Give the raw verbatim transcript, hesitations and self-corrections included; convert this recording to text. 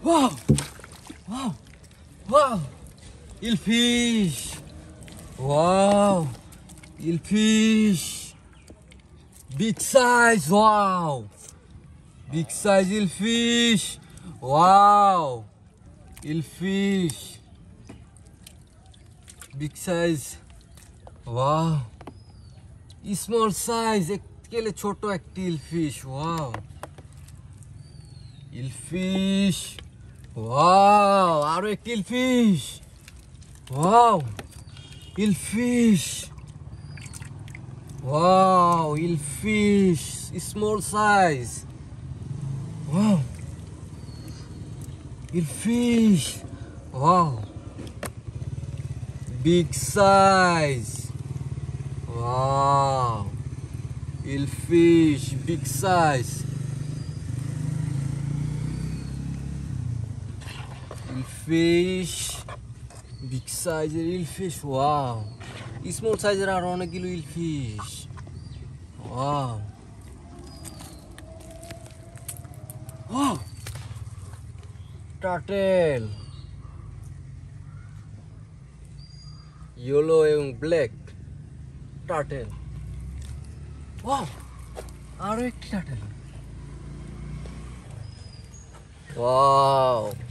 Wow! Wow! Wow! Eelfish! Wow! Eelfish! Big size! Wow! Big size eelfish! Wow! Eelfish! Big size! Wow! Small size! এককেলে ছোট একটি eelfish! Wow! Eelfish! Wow! আরো একটি eelfish! Wow! Eelfish! Wow! Eelfish! Small size! Wow! Eelfish! Wow! Big size! Wow! Eelfish! Big size! Eelfish! Big size eelfish! Wow! Small size আর অনেকগুলো eelfish! Wow! Wow! Turtle! Yellow এবং black turtle! Wow! আরো একটি turtle! Wow!